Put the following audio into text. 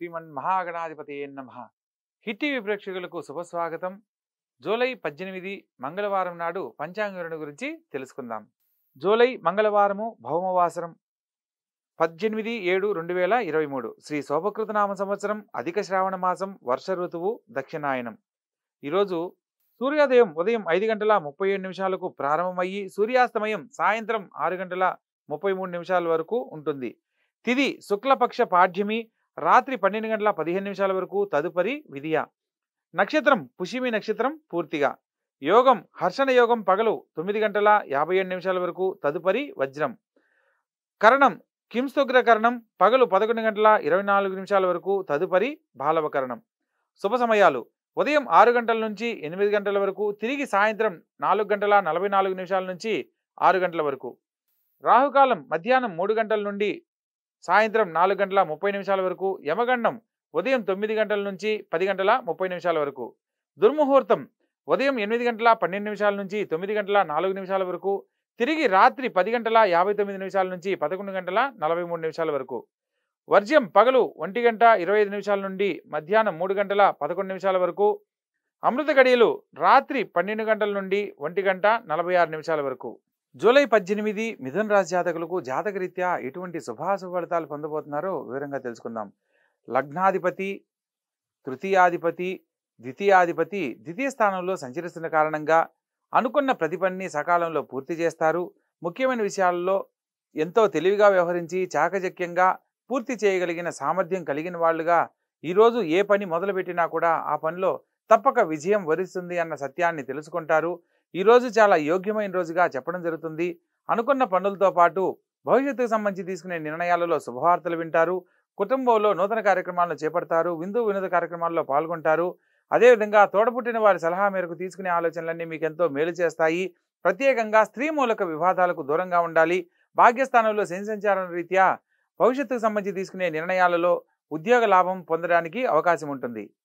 శ్రీమన్మహాగణాధిపతయే నమః. Hit TV ప్రేక్షకులకు శుభస్వాగతం. July 18 మంగళవారం నాడు పంచాంగం గురించి తెలుసుకుందాం. జూలై మంగళవారము భౌమవాసరం 18/7/2023 శ్రీ శోభకృతనామ సంవత్సరం అధిక శ్రావణ మాసం వర్ష ఋతువు దక్షిణాయనం. ఈరోజు సూర్యోదయం ఉదయం 5:37 ప్రారంభమయ్యి సూర్యాస్తమయం సాయంత్రం 6:33 వరకు ఉంటుంది. తిథి శుక్లపక్ష పాడ్యమి రాత్రి 12:15 వరకు, తదుపరి విధియ. నక్షత్రం పుష్యమి నక్షత్రం పూర్తిగా. యోగం హర్షణ యోగం పగలు 9:57 వరకు, తదుపరి వజ్రం. కరణం కింస్తుగ్ర కరణం పగలు 11:24 వరకు, తదుపరి బాలవకరణం. శుభ సమయాలు ఉదయం 6 గంటల నుంచి 8 గంటల వరకు, తిరిగి సాయంత్రం 4:44 నుంచి 6 గంటల వరకు. రాహుకాలం మధ్యాహ్నం 3 గంటల నుండి సాయంత్రం 4:30 వరకు. యమగండం ఉదయం 9 గంటల నుంచి 10:30 వరకు. దుర్ముహూర్తం ఉదయం 8:12 నుంచి 9:04 వరకు, తిరిగి రాత్రి 10:59 నుంచి 11:43 వరకు. వర్జ్యం పగలు 1:25 నుండి మధ్యాహ్నం 3:11 వరకు. అమృత గడియలు రాత్రి 12 గంటల నుండి 1:46 వరకు. జూలై 18 మిథున రాశి జాతకులకు జాతకరీత్యా ఎటువంటి శుభాశుభ ఫలితాలు పొందబోతున్నారో వివరంగా తెలుసుకుందాం. లగ్నాధిపతి, తృతీయాధిపతి, ద్వితీయాధిపతి ద్వితీయ స్థానంలో సంచరిస్తున్న కారణంగా అనుకున్న ప్రతి పనిని సకాలంలో పూర్తి చేస్తారు. ముఖ్యమైన విషయాల్లో ఎంతో తెలివిగా వ్యవహరించి చాకచక్యంగా పూర్తి చేయగలిగిన సామర్థ్యం కలిగిన వాళ్ళుగా ఈరోజు ఏ పని మొదలుపెట్టినా కూడా ఆ పనిలో తప్పక విజయం వరిస్తుంది అన్న సత్యాన్ని తెలుసుకుంటారు. ఈరోజు చాలా యోగ్యమైన రోజుగా చెప్పడం జరుగుతుంది. అనుకున్న పనులతో పాటు భవిష్యత్తుకు సంబంధించి తీసుకునే నిర్ణయాలలో శుభవార్తలు వింటారు. కుటుంబంలో నూతన కార్యక్రమాలను చేపడతారు. విందు వినోద కార్యక్రమాల్లో పాల్గొంటారు. అదేవిధంగా తోడపుట్టిన వారి సలహా మేరకు తీసుకునే ఆలోచనలన్నీ మీకు ఎంతో మేలు చేస్తాయి. ప్రత్యేకంగా స్త్రీ మూలక వివాదాలకు దూరంగా ఉండాలి. భాగ్యస్థానంలో శని సంచారం రీత్యా భవిష్యత్తుకు సంబంధించి తీసుకునే నిర్ణయాలలో ఉద్యోగ లాభం పొందడానికి అవకాశం ఉంటుంది.